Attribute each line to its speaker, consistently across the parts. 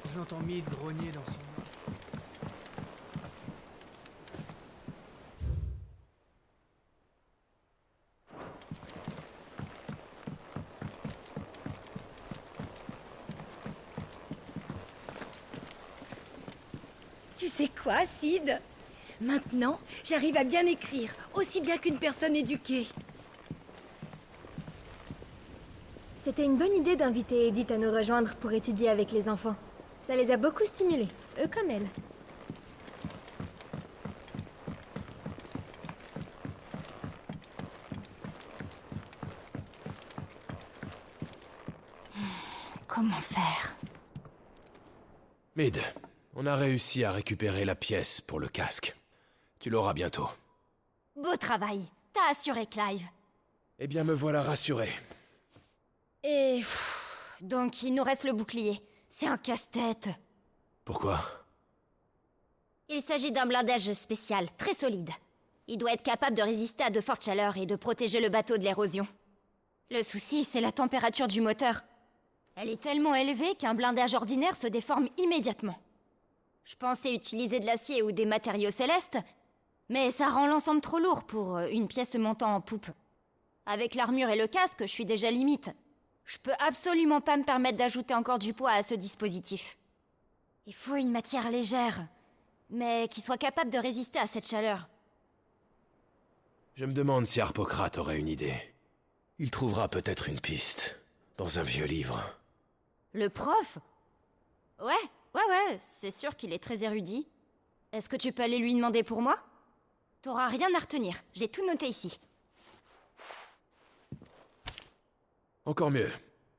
Speaker 1: J'entends Mid grogner dans son lit.
Speaker 2: Tu sais quoi, Sid? Maintenant, j'arrive à bien écrire, aussi bien qu'une personne éduquée.
Speaker 3: C'était une bonne idée d'inviter Edith à nous rejoindre pour étudier avec les enfants. Ça les a beaucoup stimulés, eux comme elle.
Speaker 2: Comment faire?
Speaker 4: Mid, on a réussi à récupérer la pièce pour le casque. Tu l'auras bientôt.
Speaker 2: Beau travail. T'as assuré Clive.
Speaker 4: Eh bien, me voilà rassuré.
Speaker 2: Et... donc, il nous reste le bouclier. C'est un casse-tête.
Speaker 4: Pourquoi?
Speaker 2: Il s'agit d'un blindage spécial, très solide. Il doit être capable de résister à de fortes chaleurs et de protéger le bateau de l'érosion. Le souci, c'est la température du moteur. Elle est tellement élevée qu'un blindage ordinaire se déforme immédiatement. Je pensais utiliser de l'acier ou des matériaux célestes, mais ça rend l'ensemble trop lourd pour une pièce montant en poupe. Avec l'armure et le casque, je suis déjà limite. Je peux absolument pas me permettre d'ajouter encore du poids à ce dispositif. Il faut une matière légère, mais qui soit capable de résister à cette chaleur.
Speaker 4: Je me demande si Harpocrate aurait une idée. Il trouvera peut-être une piste, dans un vieux livre.
Speaker 2: Le prof? Ouais, c'est sûr qu'il est très érudit. Est-ce que tu peux aller lui demander pour moi? T'auras rien à retenir, j'ai tout noté ici.
Speaker 4: Encore mieux.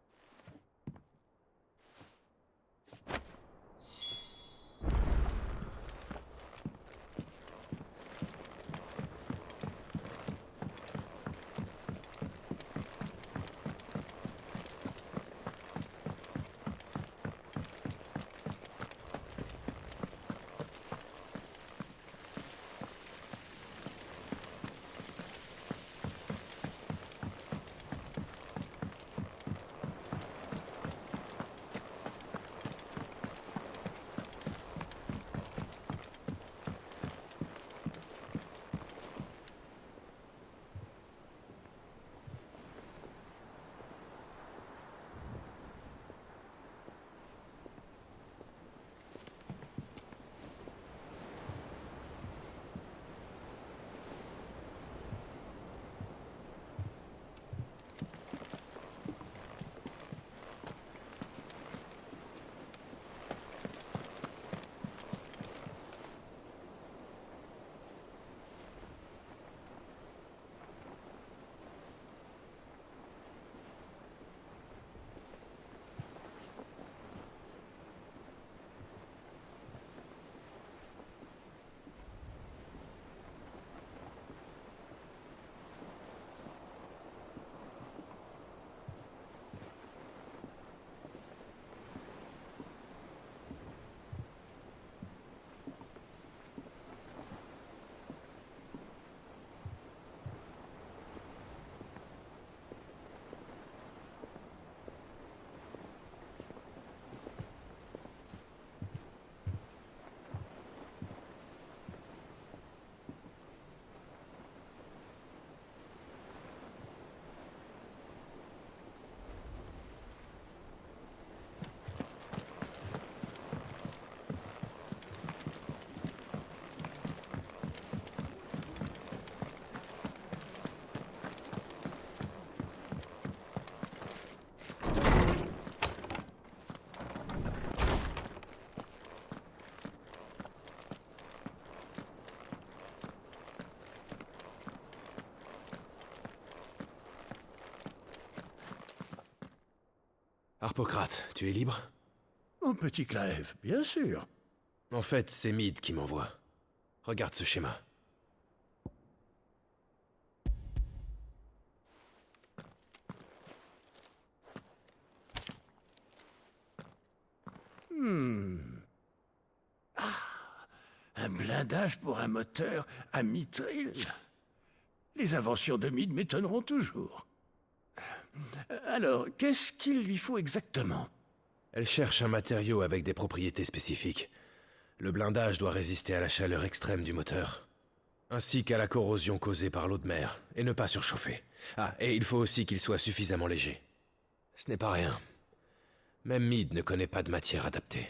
Speaker 4: Harpocrate, tu es libre?
Speaker 5: Mon petit Clive, bien sûr.
Speaker 4: En fait, c'est Mid qui m'envoie. Regarde ce schéma.
Speaker 5: Un blindage pour un moteur à mitril. Les inventions de Mid m'étonneront toujours. Alors, qu'est-ce qu'il lui faut exactement?
Speaker 4: Elle cherche un matériau avec des propriétés spécifiques. Le blindage doit résister à la chaleur extrême du moteur, ainsi qu'à la corrosion causée par l'eau de mer, et ne pas surchauffer. Ah, et il faut aussi qu'il soit suffisamment léger. Ce n'est pas rien. Même Mead ne connaît pas de matière adaptée.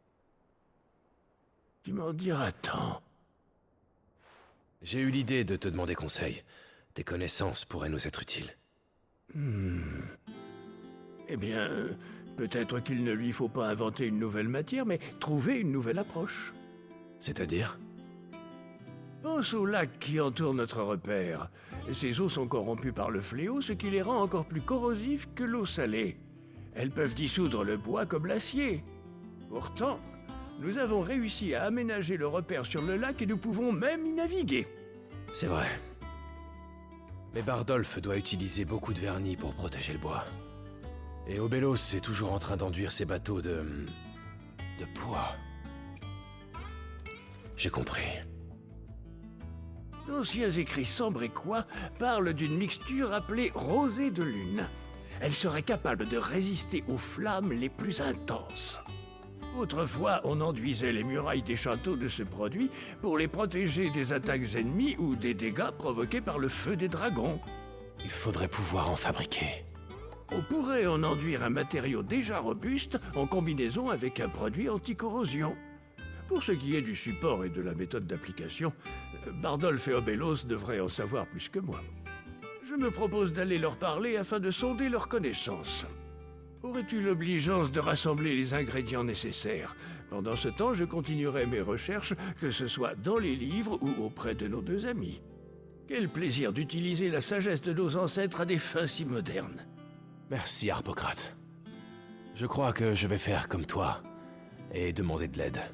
Speaker 5: Tu m'en diras tant.
Speaker 4: J'ai eu l'idée de te demander conseil. Tes connaissances pourraient nous être utiles.
Speaker 5: Eh bien, peut-être qu'il ne lui faut pas inventer une nouvelle matière, mais trouver une nouvelle approche.
Speaker 4: C'est-à-dire?
Speaker 5: Pense aux lacs qui entourent notre repère. Ces eaux sont corrompues par le fléau, ce qui les rend encore plus corrosifs que l'eau salée. Elles peuvent dissoudre le bois comme l'acier. Pourtant, nous avons réussi à aménager le repère sur le lac et nous pouvons même y naviguer.
Speaker 4: C'est vrai. Mais Bardolph doit utiliser beaucoup de vernis pour protéger le bois. Et Obelos est toujours en train d'enduire ses bateaux de poids. J'ai compris.
Speaker 5: D'anciens écrits sambricois parlent d'une mixture appelée rosée de lune. Elle serait capable de résister aux flammes les plus intenses. Autrefois, on enduisait les murailles des châteaux de ce produit pour les protéger des attaques ennemies ou des dégâts provoqués par le feu des dragons.
Speaker 4: Il faudrait pouvoir en fabriquer.
Speaker 5: On pourrait en enduire un matériau déjà robuste en combinaison avec un produit anti-corrosion. Pour ce qui est du support et de la méthode d'application, Bardolph et Obelos devraient en savoir plus que moi. Je me propose d'aller leur parler afin de sonder leurs connaissances. Aurais-tu l'obligeance de rassembler les ingrédients nécessaires? Pendant ce temps, je continuerai mes recherches, que ce soit dans les livres ou auprès de nos deux amis. Quel plaisir d'utiliser la sagesse de nos ancêtres à des fins si modernes.
Speaker 4: Merci, Harpocrate. Je crois que je vais faire comme toi et demander de l'aide.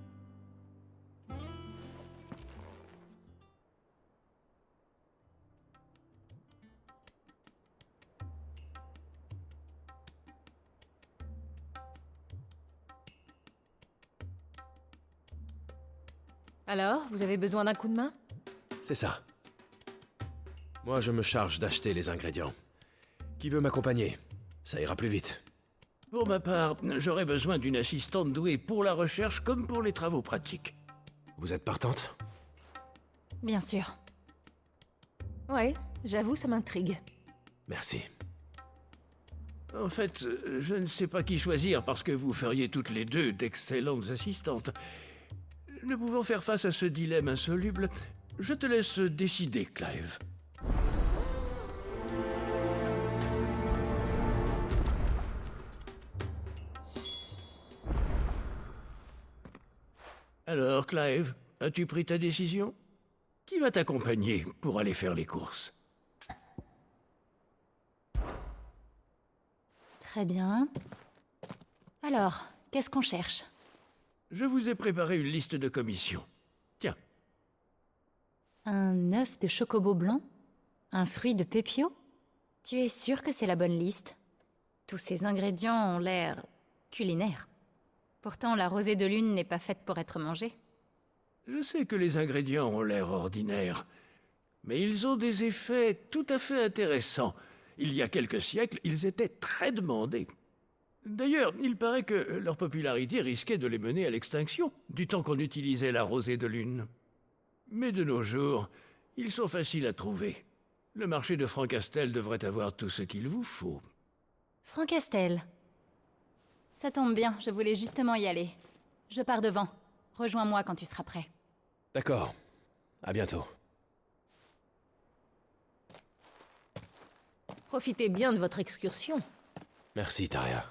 Speaker 6: Alors, vous avez besoin d'un coup de main?
Speaker 4: C'est ça. Moi, je me charge d'acheter les ingrédients. Qui veut m'accompagner? Ça ira plus vite.
Speaker 5: Pour ma part, j'aurais besoin d'une assistante douée pour la recherche comme pour les travaux pratiques.
Speaker 4: Vous êtes partante?
Speaker 6: Bien sûr. Ouais, j'avoue, ça m'intrigue.
Speaker 4: Merci.
Speaker 5: En fait, je ne sais pas qui choisir parce que vous feriez toutes les deux d'excellentes assistantes. Ne pouvant faire face à ce dilemme insoluble, je te laisse décider, Clive. Alors, Clive, as-tu pris ta décision? Qui va t'accompagner pour aller faire les courses?
Speaker 6: Très bien. Alors, qu'est-ce qu'on cherche?
Speaker 5: Je vous ai préparé une liste de commissions. Tiens.
Speaker 6: Un œuf de chocobo blanc? Un fruit de pépio? Tu es sûr que c'est la bonne liste? Tous ces ingrédients ont l'air culinaires. Pourtant, la rosée de lune n'est pas faite pour être mangée.
Speaker 5: Je sais que les ingrédients ont l'air ordinaires, mais ils ont des effets tout à fait intéressants. Il y a quelques siècles, ils étaient très demandés. D'ailleurs, il paraît que leur popularité risquait de les mener à l'extinction, du temps qu'on utilisait la rosée de lune. Mais de nos jours, ils sont faciles à trouver. Le marché de Francastel devrait avoir tout ce qu'il vous faut.
Speaker 6: Francastel. Ça tombe bien, je voulais justement y aller. Je pars devant. Rejoins-moi quand tu seras prêt.
Speaker 4: D'accord. À bientôt.
Speaker 6: Profitez bien de votre excursion.
Speaker 4: Merci, Taria.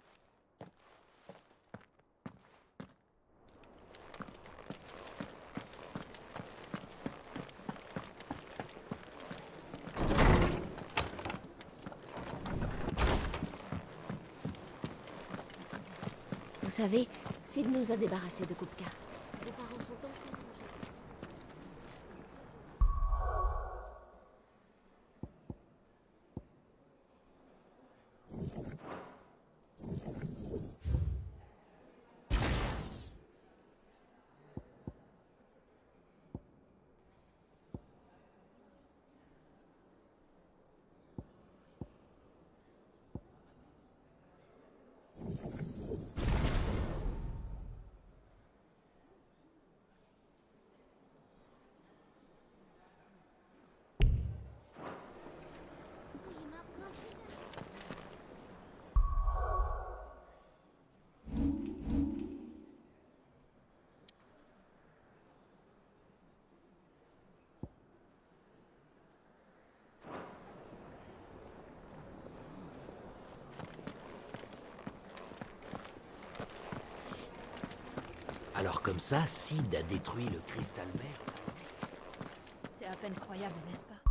Speaker 2: Vous savez, Sid nous a débarrassés de Kupka. Les parents sont enfin
Speaker 7: Alors comme ça, Sid a détruit le cristal mère.
Speaker 6: C'est à peine croyable, n'est-ce pas?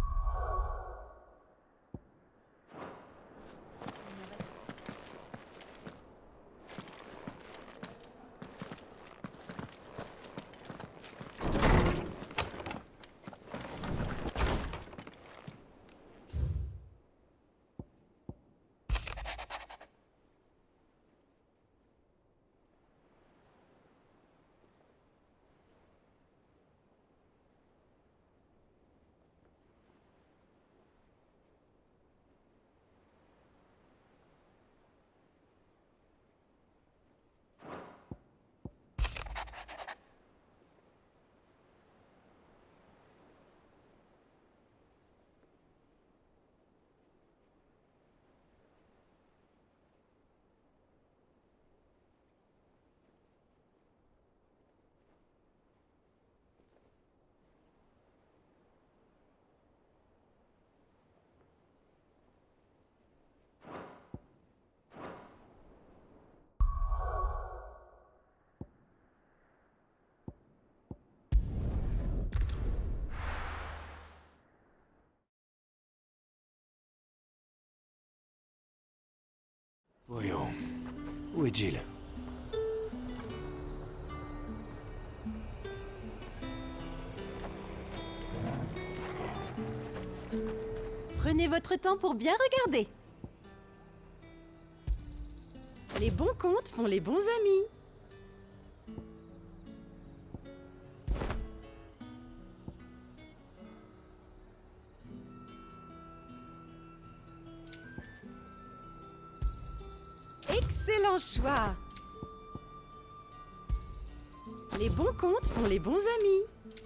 Speaker 4: Voyons. Où est Jill?
Speaker 8: Prenez votre temps pour bien regarder. Les bons comptes font les bons amis. Excellent choix. Les bons comptes font les bons amis.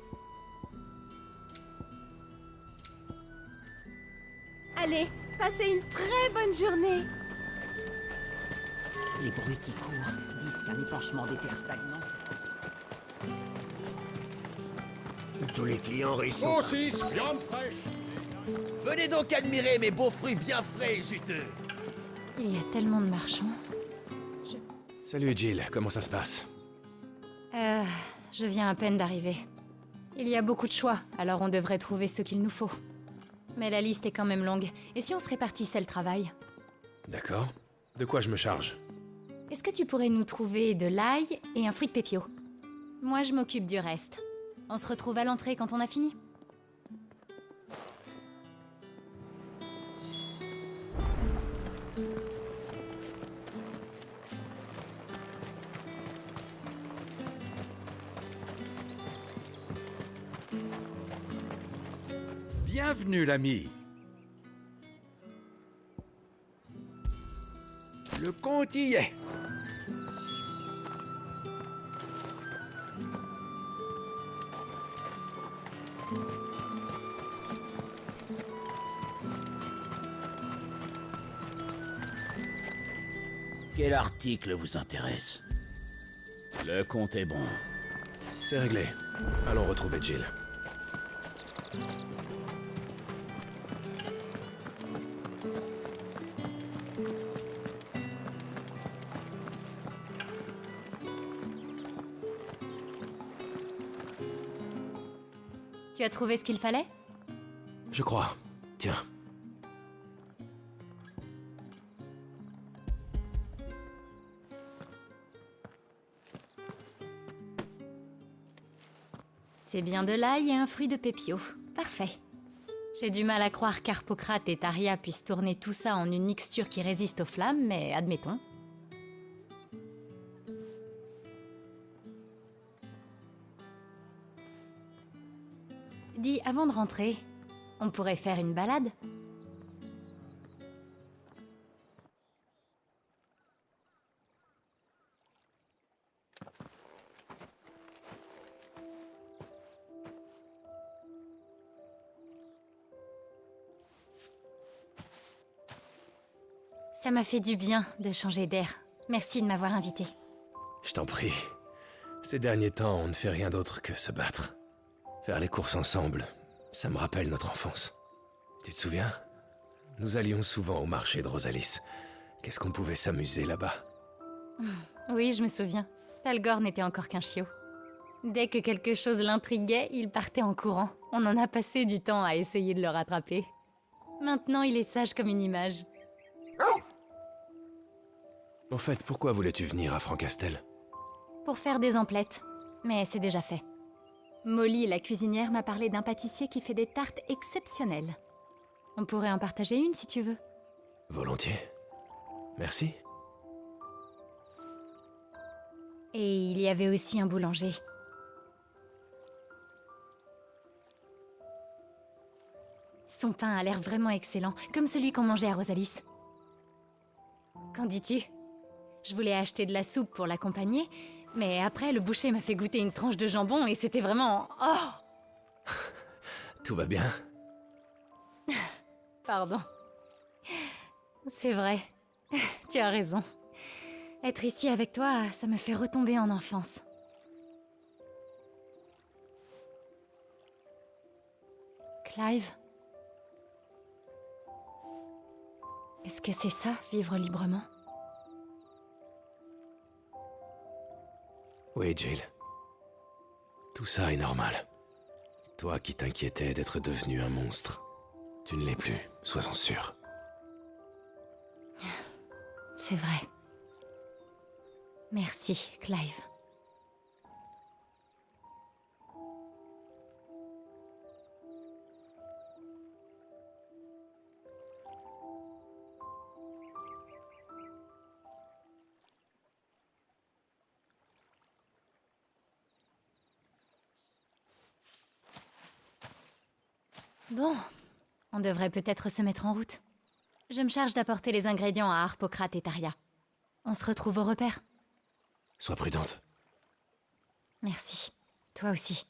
Speaker 8: Allez, passez une très bonne journée.
Speaker 7: Les bruits qui courent disent qu'un épanchement des terres stagnantes.
Speaker 5: Tous les clients riches sont...
Speaker 9: Saucisse, viande fraîche. Venez donc admirer mes beaux fruits bien frais et juteux.
Speaker 6: Il y a tellement de marchands.
Speaker 4: Salut Jill, comment ça se passe?
Speaker 6: Je viens à peine d'arriver. Il y a beaucoup de choix, alors on devrait trouver ce qu'il nous faut. Mais la liste est quand même longue, et si on se répartissait le travail?
Speaker 4: D'accord. De quoi je me charge?
Speaker 6: Est-ce que tu pourrais nous trouver de l'ail et un fruit de pépio? Moi, je m'occupe du reste. On se retrouve à l'entrée quand on a fini.
Speaker 9: Bienvenue, l'ami. Le compte y est.
Speaker 7: Quel article vous intéresse? Le compte est bon.
Speaker 4: C'est réglé. Allons retrouver Jill.
Speaker 6: Tu as trouvé ce qu'il fallait?
Speaker 4: Je crois. Tiens.
Speaker 6: C'est bien de l'ail et un fruit de pépio. Parfait. J'ai du mal à croire qu'Harpocrate et Taria puissent tourner tout ça en une mixture qui résiste aux flammes, mais admettons. Dis, avant de rentrer, on pourrait faire une balade? Ça m'a fait du bien de changer d'air. Merci de m'avoir invité.
Speaker 4: Je t'en prie. Ces derniers temps, on ne fait rien d'autre que se battre. Faire les courses ensemble, ça me rappelle notre enfance. Tu te souviens? Nous allions souvent au marché de Rosalis. Qu'est-ce qu'on pouvait s'amuser là-bas?
Speaker 6: Oui, je me souviens. Talgor n'était encore qu'un chiot. Dès que quelque chose l'intriguait, il partait en courant. On en a passé du temps à essayer de le rattraper. Maintenant, il est sage comme une image.
Speaker 4: En fait, pourquoi voulais-tu venir à Francastel?
Speaker 6: Pour faire des emplettes, mais c'est déjà fait. Molly, la cuisinière, m'a parlé d'un pâtissier qui fait des tartes exceptionnelles. On pourrait en partager une si tu veux.
Speaker 4: Volontiers. Merci.
Speaker 6: Et il y avait aussi un boulanger. Son pain a l'air vraiment excellent, comme celui qu'on mangeait à Rosalis. Qu'en dis-tu? Je voulais acheter de la soupe pour l'accompagner, mais après, le boucher m'a fait goûter une tranche de jambon et c'était vraiment... Oh!
Speaker 4: Tout va bien?
Speaker 6: Pardon. C'est vrai. Tu as raison. Être ici avec toi, ça me fait retomber en enfance. Clive? Est-ce que c'est ça, vivre librement?
Speaker 4: Oui, Jill. Tout ça est normal. Toi qui t'inquiétais d'être devenu un monstre, tu ne l'es plus, sois-en sûr.
Speaker 6: C'est vrai. Merci, Clive. Bon, on devrait peut-être se mettre en route. Je me charge d'apporter les ingrédients à Harpocrate et Taria. On se retrouve au repère.
Speaker 4: Sois prudente.
Speaker 6: Merci. Toi aussi.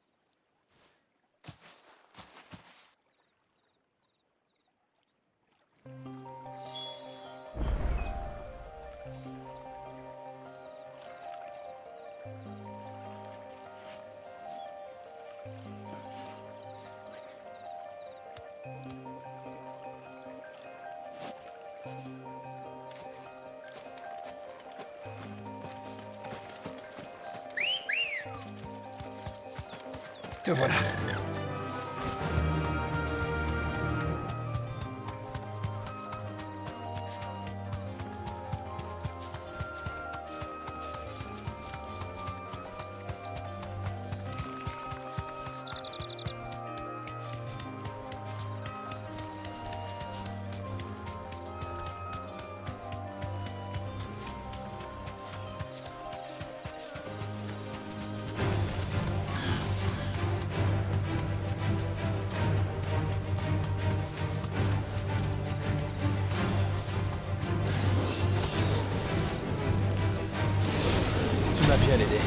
Speaker 4: Te voilà. Tu m'as bien aidé.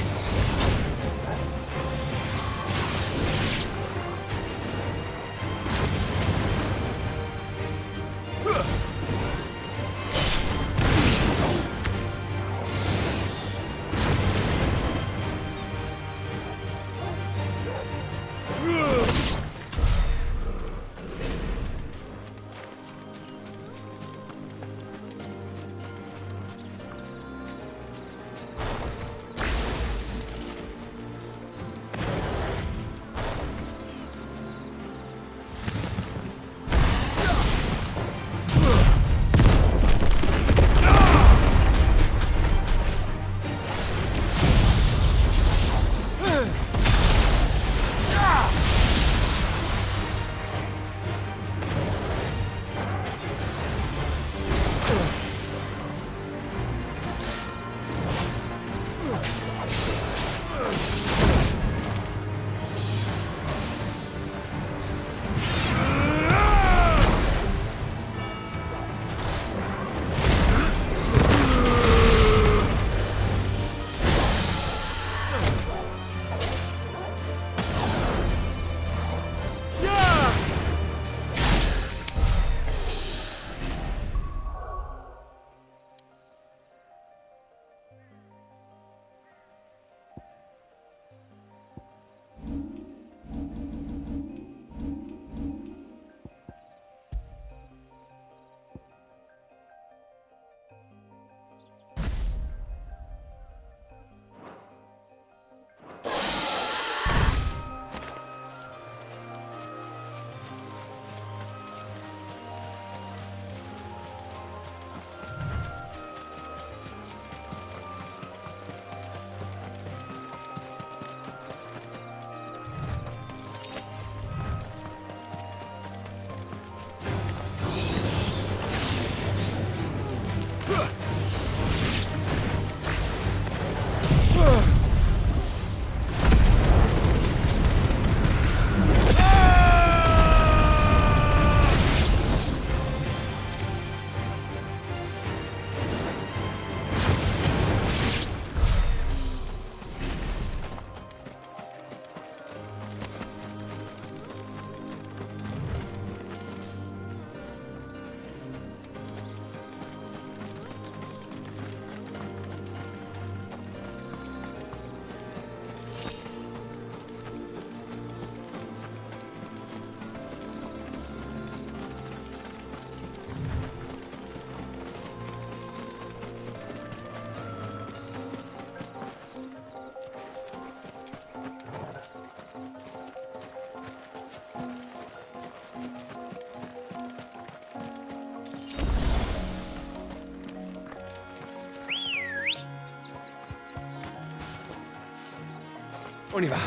Speaker 4: On y va.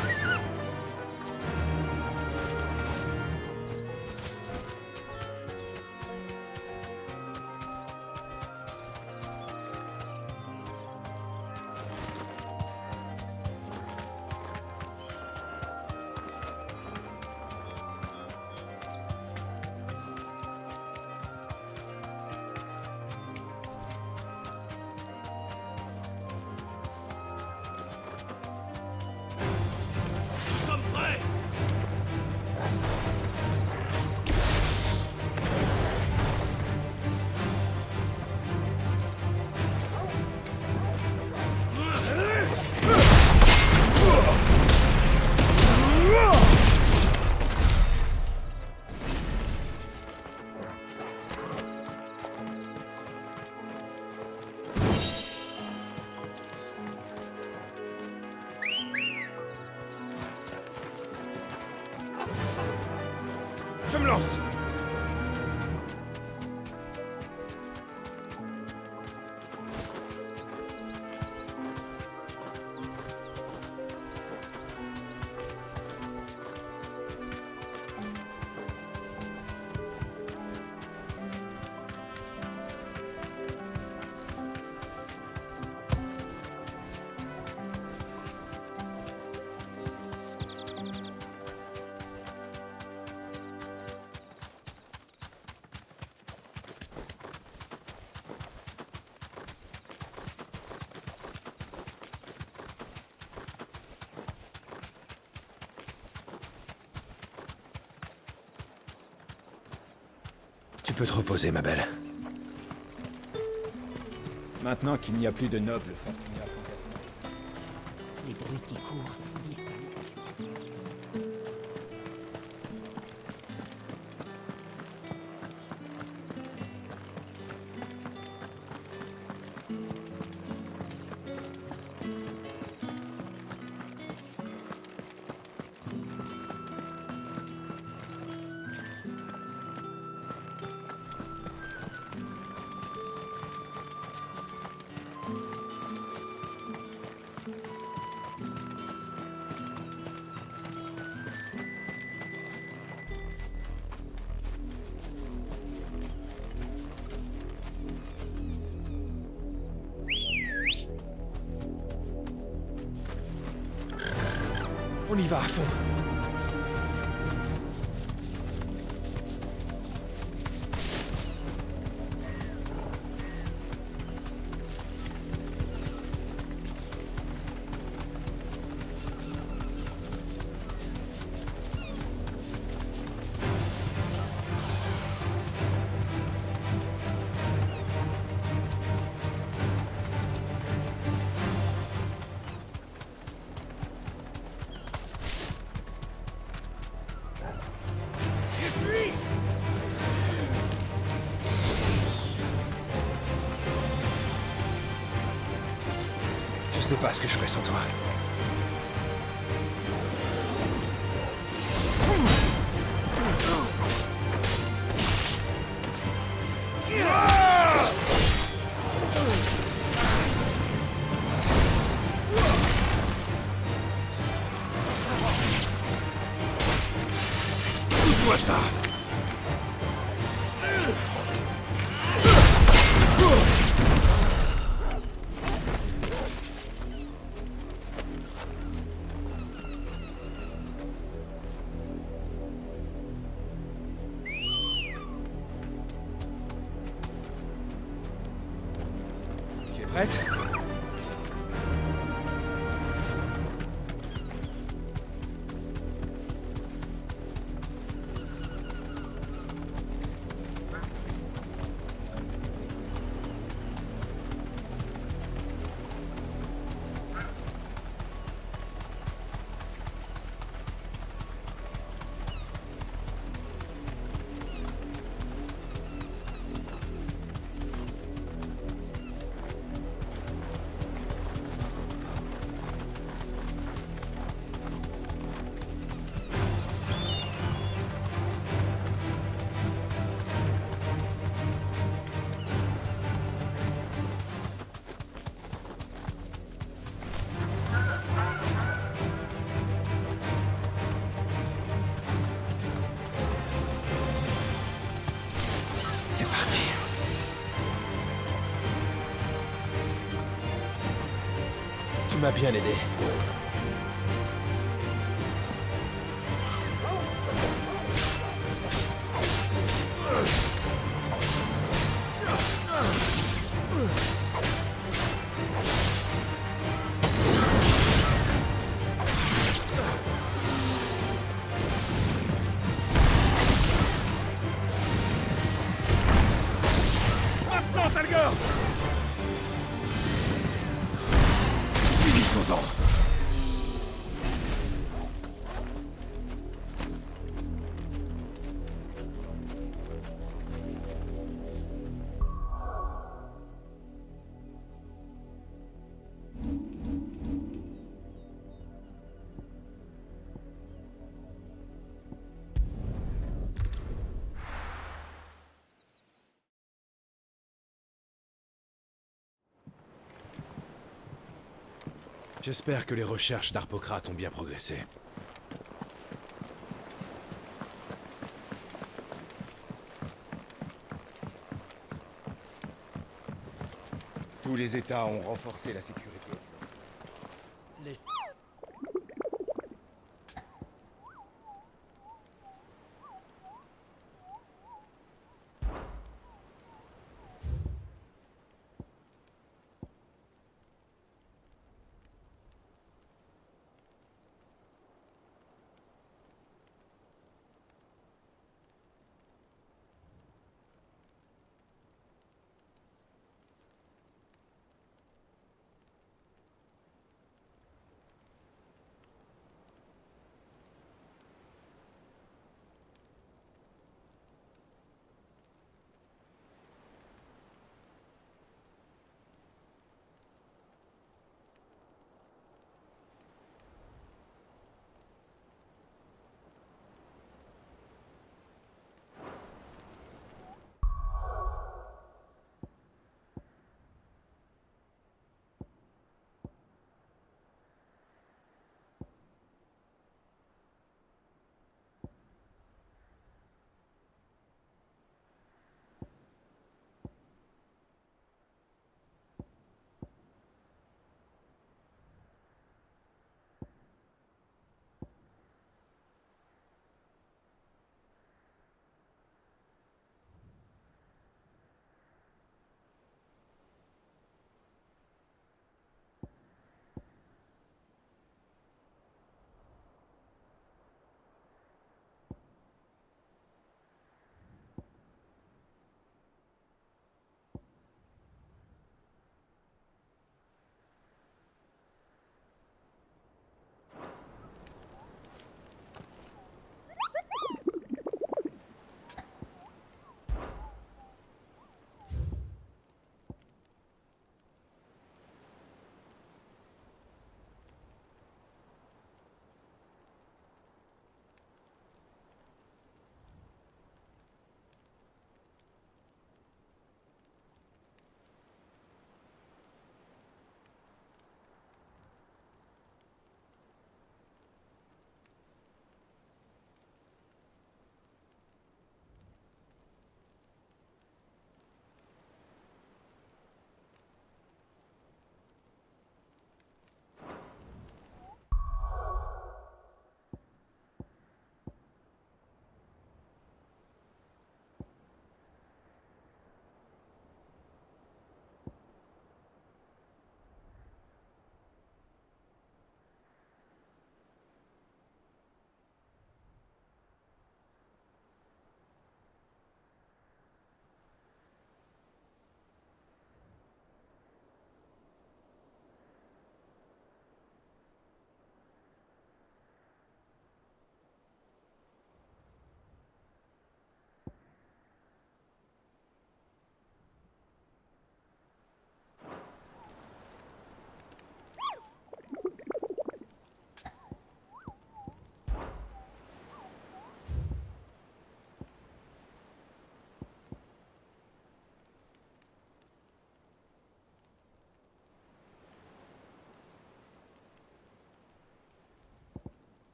Speaker 4: Je me lance. Tu peux te reposer, ma belle.
Speaker 10: Maintenant qu'il n'y a plus de nobles fortunés à fantasmer.
Speaker 11: Les bruits qui courent disent que...
Speaker 4: On y va à fond. Je sais pas ce que je ferais sans toi. Écoute-moi ça. Tu es prête? C'est parti. Tu m'as bien aidé.
Speaker 5: Maintenant, Salgor!
Speaker 4: Finissons-en. J'espère que les recherches d'Harpocrate ont bien progressé.
Speaker 10: Tous les États ont renforcé la sécurité.
Speaker 1: Les...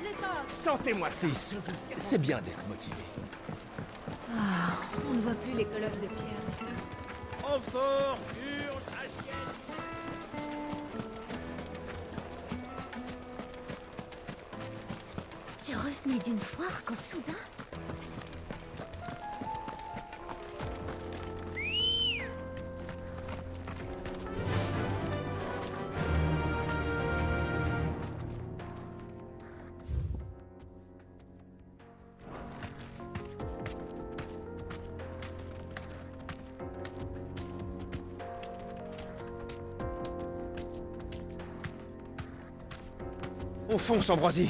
Speaker 8: les étoffes.
Speaker 9: Sentez-moi ça. C'est bien d'être motivé.
Speaker 3: Ah, on ne voit plus les colosses de pierre.
Speaker 5: Renfort, urne, assiette.
Speaker 2: Je revenais d'une foire quand soudain...
Speaker 10: On fonce, Ambroisie.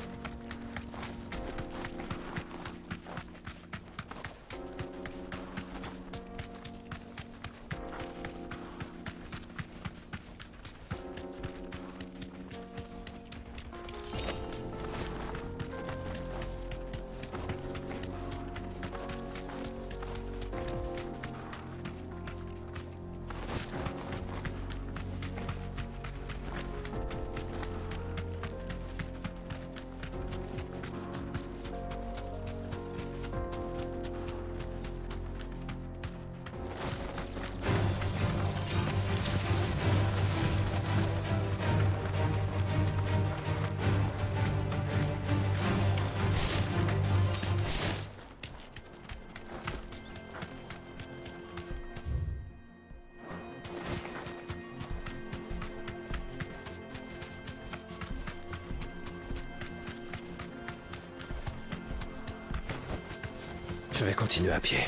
Speaker 4: Je vais continuer à pied.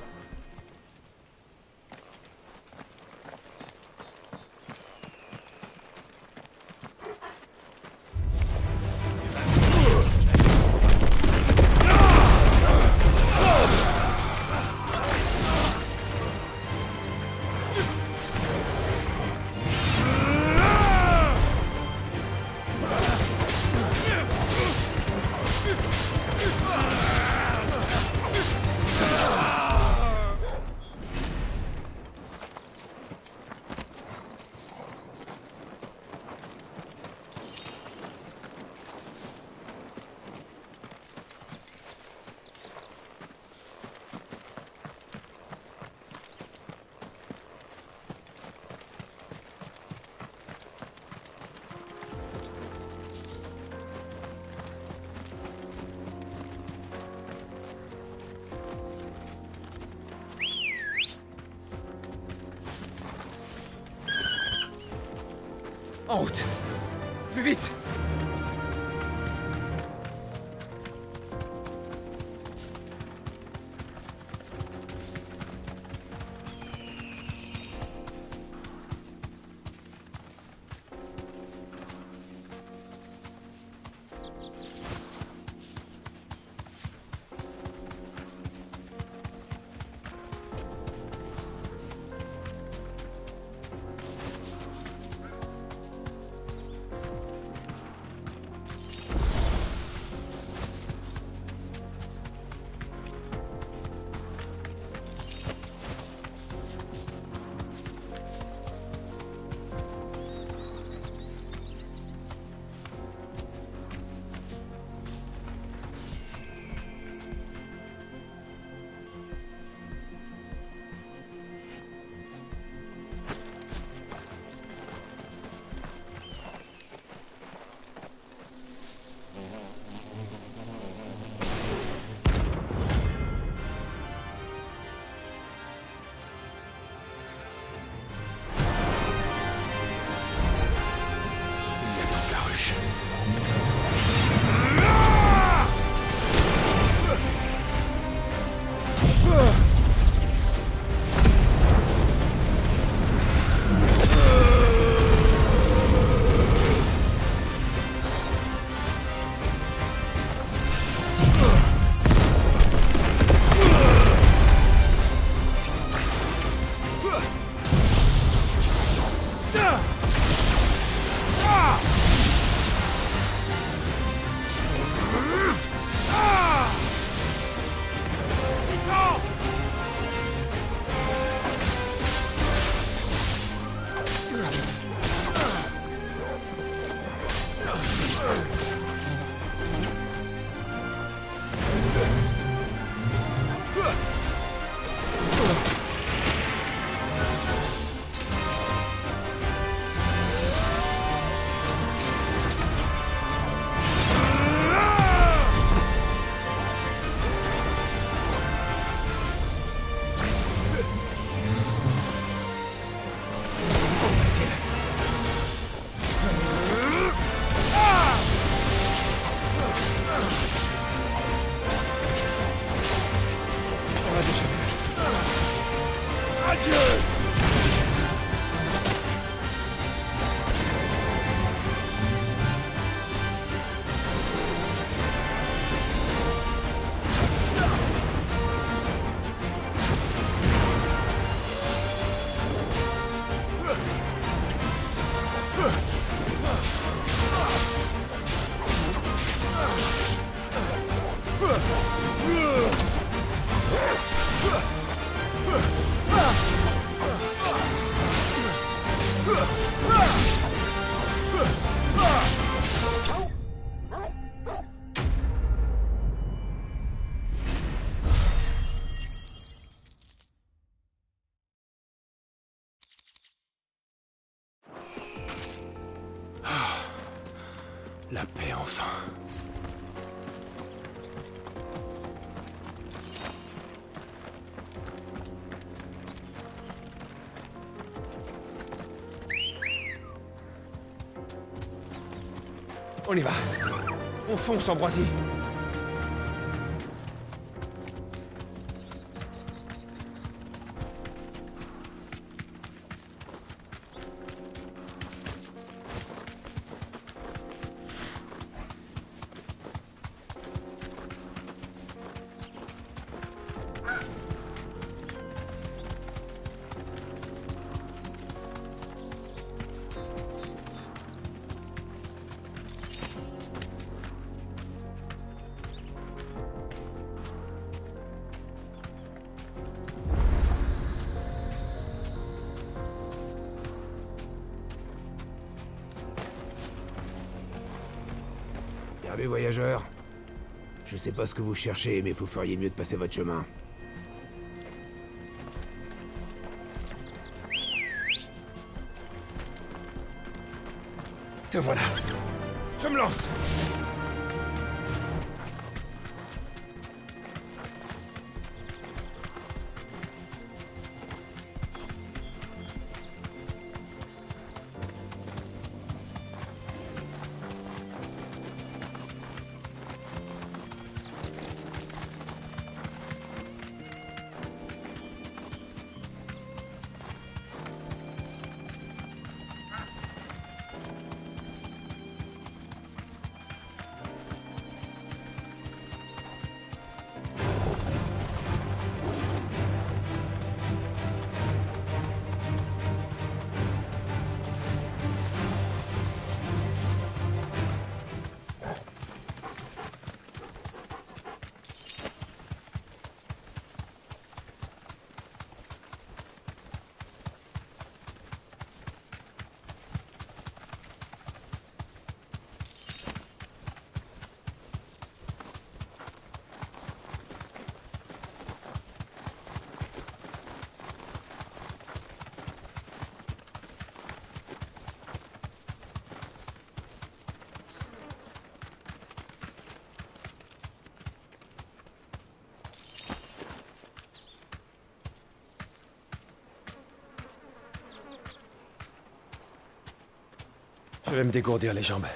Speaker 10: En route. Plus vite.
Speaker 9: Adieu!
Speaker 4: La paix, enfin. On y va. On fonce, Ambroisie.
Speaker 12: Bien vu, voyageurs. Je sais pas ce que vous cherchez, mais vous feriez mieux de passer votre chemin.
Speaker 4: Te voilà. Je me lance. Je vais me dégourdir les jambes.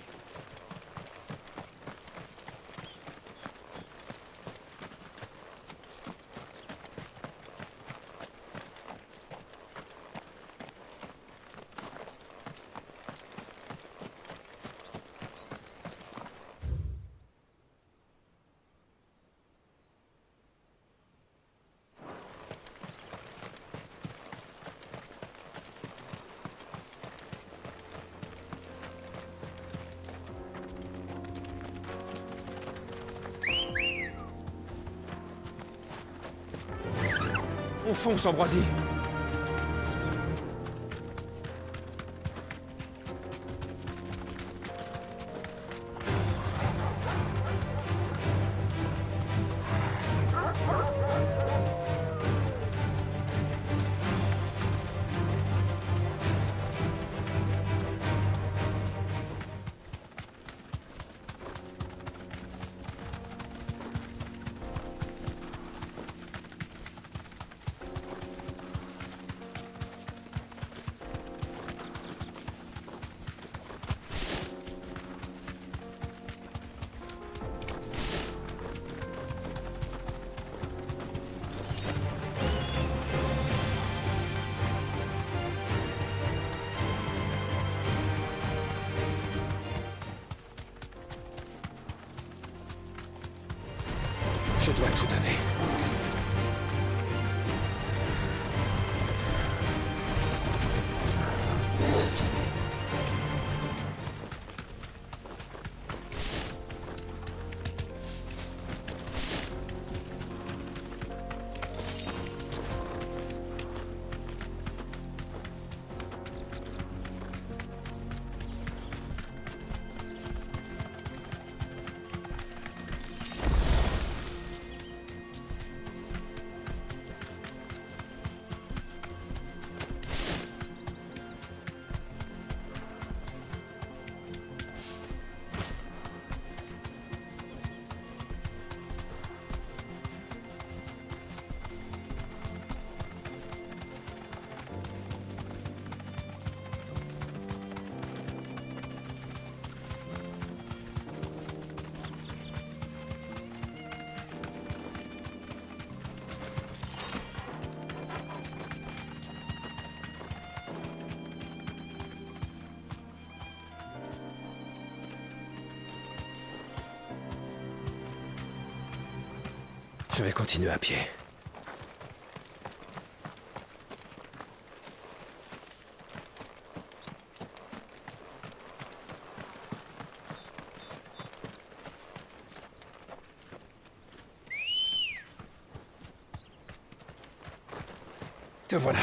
Speaker 4: On fonce, Ambroisie. tout donner. Je vais continuer à pied. Te voilà.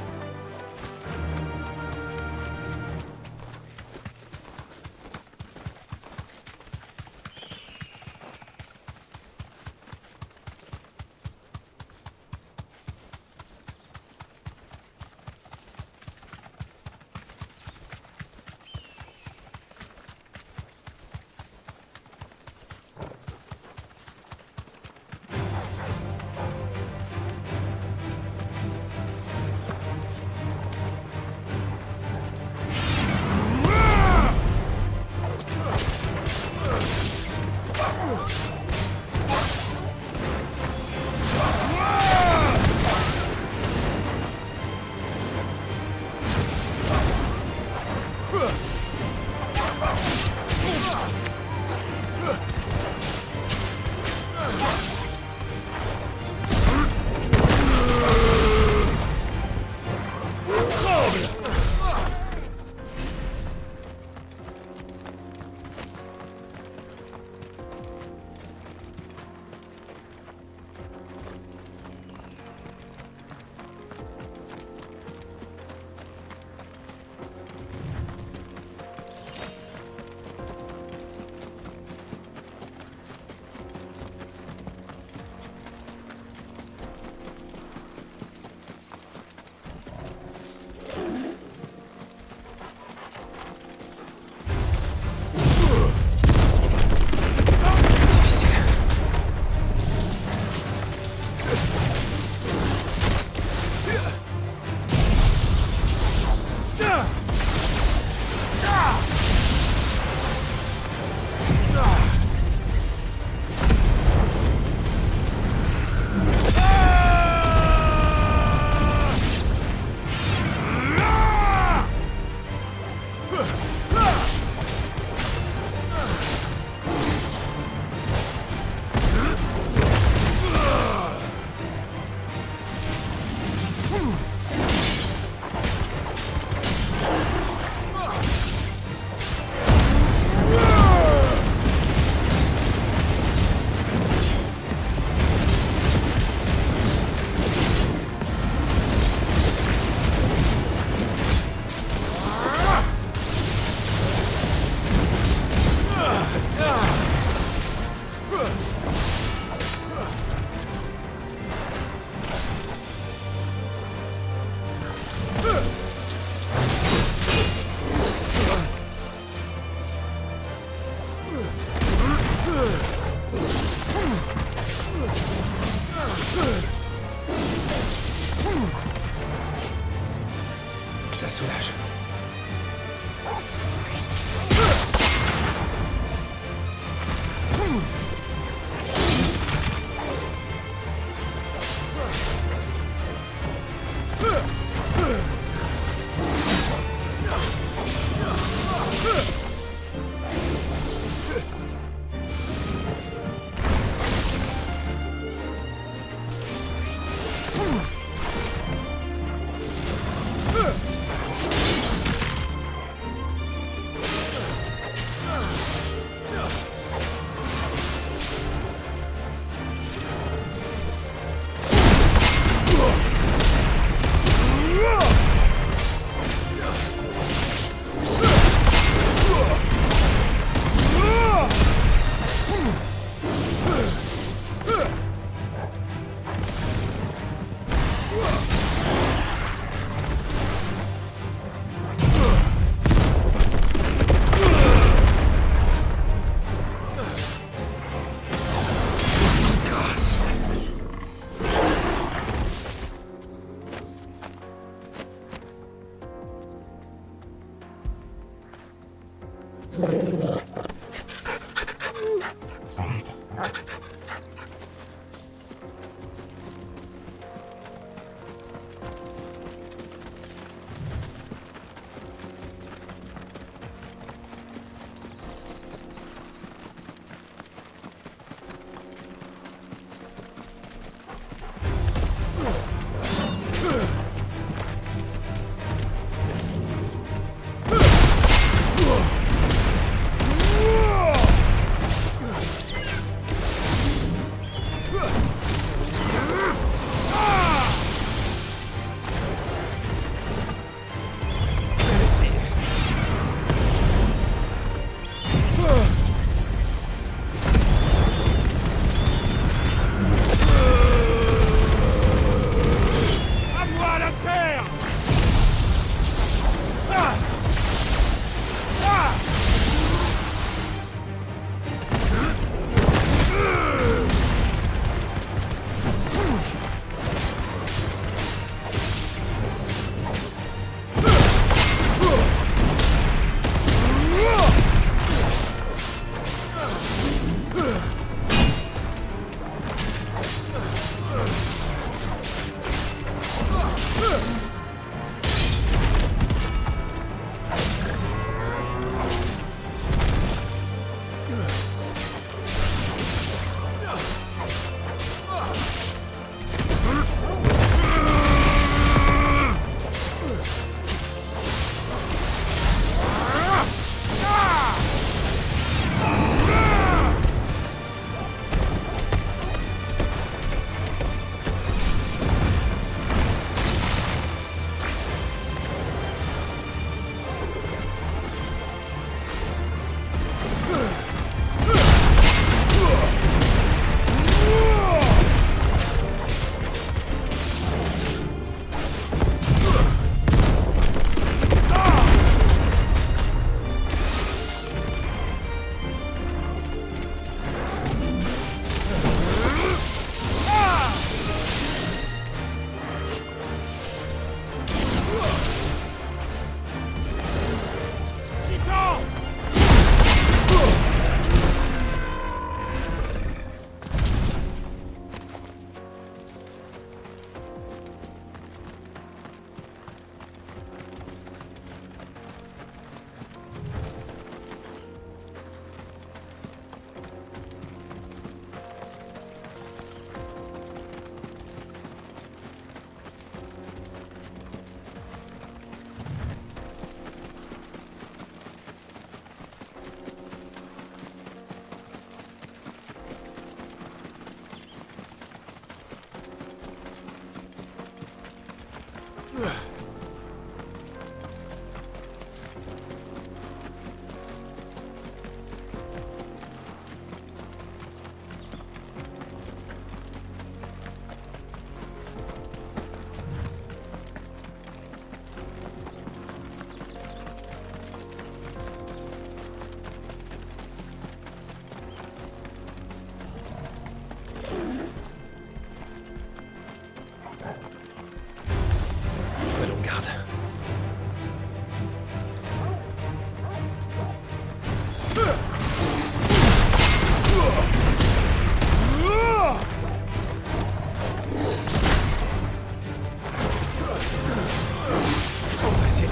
Speaker 4: Ça soulage. Prenons garde. Trop facile.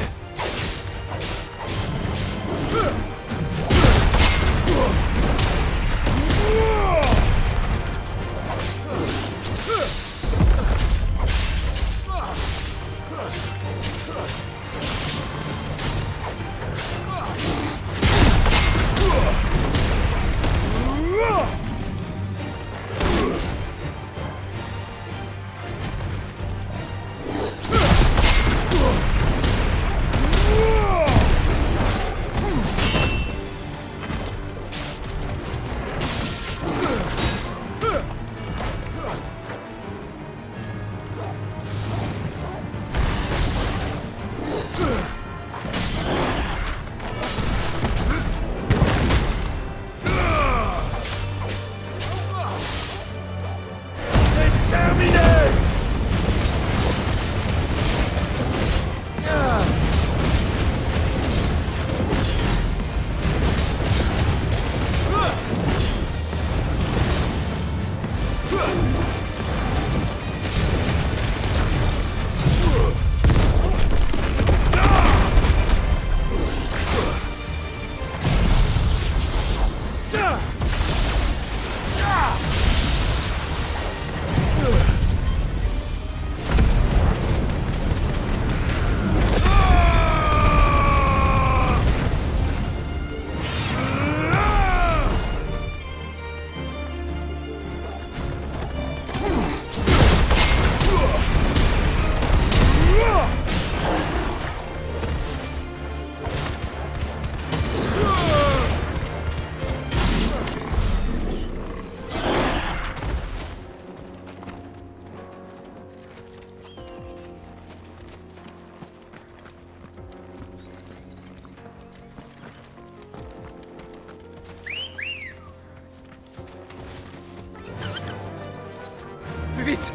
Speaker 4: Plus vite!